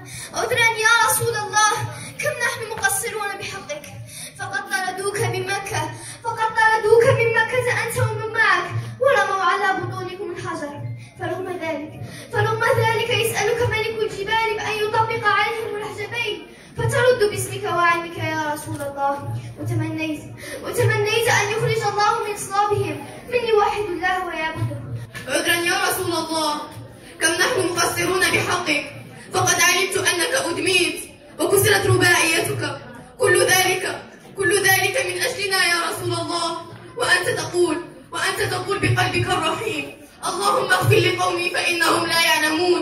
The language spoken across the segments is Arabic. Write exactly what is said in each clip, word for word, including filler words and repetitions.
عذرا يا رسول الله، كم نحن مقصرون بحقك، فقد طردوك من مكة فقد طردوك من مكة أنت ومن معك، ورموا على بطونكم الحجر، فرغم ذلك فرغم ذلك يسألك ملك الجبال بأن يطبق عليهم الحجبين فترد باسمك وعلمك يا رسول الله، وتمنيت وتمنيت أن يخرج الله من صلابهم من يوحد الله ويعبده. عذرا يا رسول الله، كم نحن مقصرون بحقك، فقد علمت أنك أدميت وكسرت رباعيتك، كل ذلك كل ذلك من أجلنا يا رسول الله، وأنت تقول وأنت تقول بقلبك الرحيم: اللهم اغفر لقومي فإنهم لا يعلمون.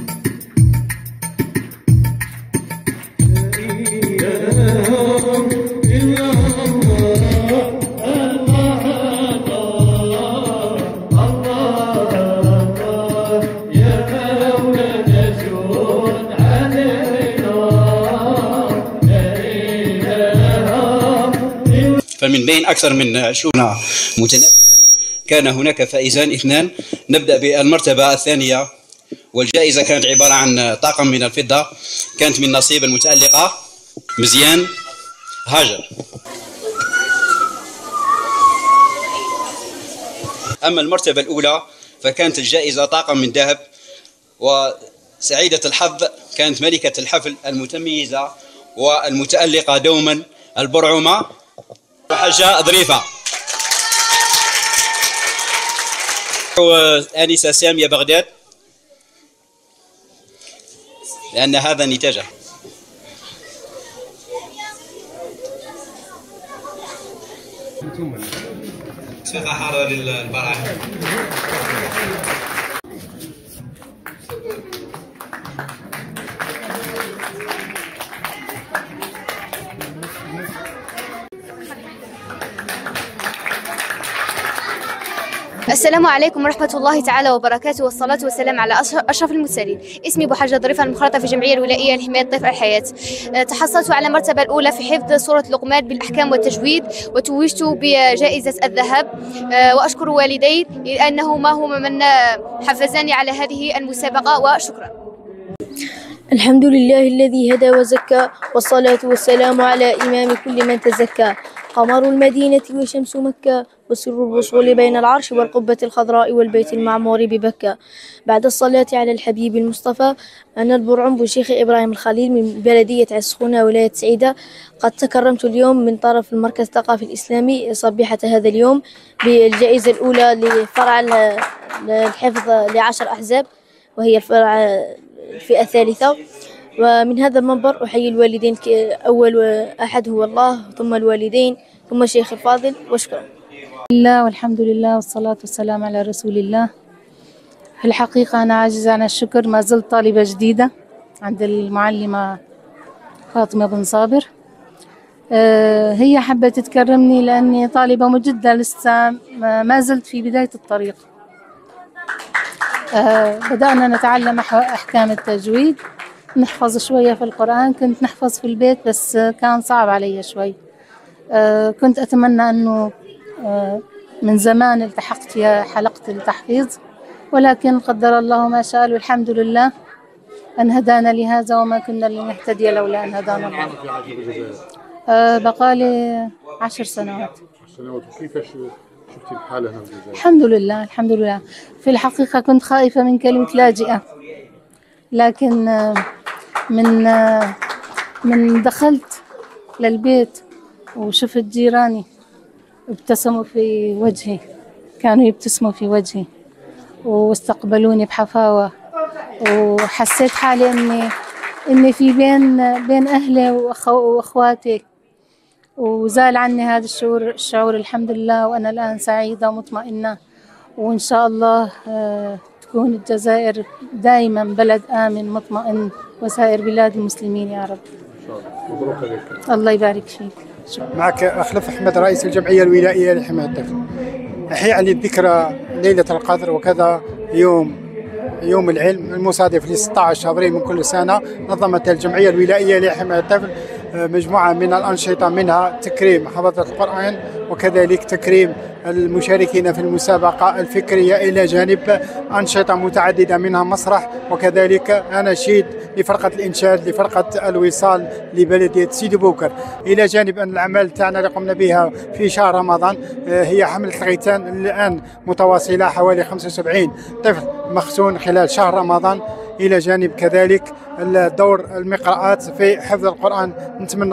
فمن بين أكثر من عشرين متنافسا كان هناك فائزان اثنان. نبدأ بالمرتبة الثانية، والجائزة كانت عبارة عن طاقم من الفضة، كانت من نصيب المتألقة مزيان هاجر. أما المرتبة الأولى فكانت الجائزة طاقم من ذهب، وسعيدة الحظ كانت ملكة الحفل المتميزة والمتألقة دوما البرعومة وحاجة ظريفة. وآنسة سامية بغداد، لأن هذا نتاجه. ثقة حارة للبراعم. السلام عليكم ورحمة الله تعالى وبركاته، والصلاة والسلام على أشرف المرسلين. اسمي بحاجة ظريفة المخرطة في الجمعية الولائية لحماية ضيف الحياة. تحصلت على المرتبة الأولى في حفظ سورة لقمان بالأحكام والتجويد، وتوجت بجائزة الذهب، وأشكر والدي لأنهما هما من حفزاني على هذه المسابقة، وشكرا. الحمد لله الذي هدى وزكى، والصلاة والسلام على إمام كل من تزكى، قمر المدينة وشمس مكة، وسر الوصول بين العرش والقبة الخضراء والبيت المعمور ببكة. بعد الصلاة على الحبيب المصطفى، أنا البرعم بشيخ إبراهيم الخليل من بلدية عسخونة ولاية سعيدة. قد تكرمت اليوم من طرف المركز الثقافي الإسلامي صبيحة هذا اليوم بالجائزة الأولى لفرع الحفظ لعشر أحزاب، وهي الفرع الفئة الثالثة. ومن هذا المنبر أحيي الوالدين، أول أحد هو الله، ثم الوالدين، ثم الشيخ الفاضل، وشكرا. الله والحمد لله والصلاة والسلام على رسول الله. في الحقيقة أنا عاجزة عن الشكر، ما زلت طالبة جديدة عند المعلمة فاطمة بن صابر. هي حبت تكرمني لأني طالبة مجدة، لسه ما زلت في بداية الطريق. بدأنا نتعلم أحكام التجويد، نحفظ شوية في القرآن، كنت نحفظ في البيت بس كان صعب علي شوي. كنت أتمنى أنه من زمان التحقت في حلقة التحفيظ، ولكن قدر الله ما شاء، والحمد لله أن هدانا لهذا، وما كنا لنهتدي لولا أن هدانا الله. بقالي عشر سنوات. كيف شفتي الحالة هنا بالجزائر؟ الحمد لله الحمد لله. في الحقيقة كنت خائفة من كلمة لاجئة، لكن من من دخلت للبيت وشفت جيراني ابتسموا في وجهي، كانوا يبتسموا في وجهي واستقبلوني بحفاوة، وحسيت حالي اني اني في بين بين اهلي واخواتي، وزال عني هذا الشعور الشعور الحمد لله. وانا الان سعيدة ومطمئنة، وان شاء الله تكون الجزائر دائما بلد آمن مطمئن، وسائر بلاد المسلمين يا رب. مبروك عليك. الله يبارك فيك. شكرا. معك أخلف أحمد رئيس الجمعية الولائية لحماية الطفل. أحيي عن الذكرى ليلة القدر، وكذا يوم يوم العلم المصادف ل ستة عشر أبريل من كل سنة، نظمت الجمعية الولائية لحماية الطفل مجموعة من الأنشطة، منها تكريم حفظة القرآن وكذلك تكريم المشاركين في المسابقة الفكرية، إلى جانب أنشطة متعددة منها مسرح وكذلك أناشيد لفرقة الإنشاد لفرقة الوصال لبلدية سيدي بوكر. إلى جانب أن الأعمال تاعنا اللي قمنا بها في شهر رمضان هي حملة الغيثان الآن متواصلة، حوالي خمسة وسبعين طفل مختون خلال شهر رمضان، إلى جانب كذلك دور المقرآت في حفظ القرآن. نتمنى